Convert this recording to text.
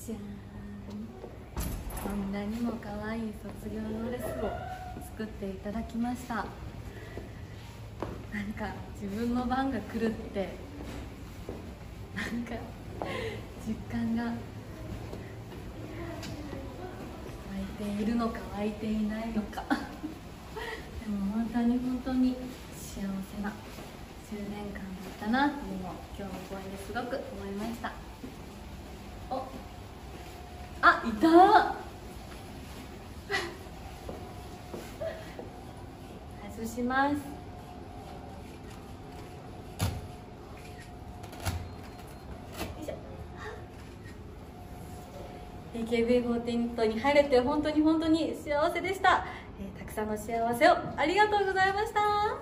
じゃーん。こんなにも可愛い卒業ドレスを作っていただきました。なんか自分の番が来るってなんか実感が湧いているのか湧いていないのかでも本当に幸せな10年間だったなっていうのを今日の公演ですごく思いました。お、あ、いた外します。AKB48 に入れて本当に幸せでした。たくさんの幸せをありがとうございました。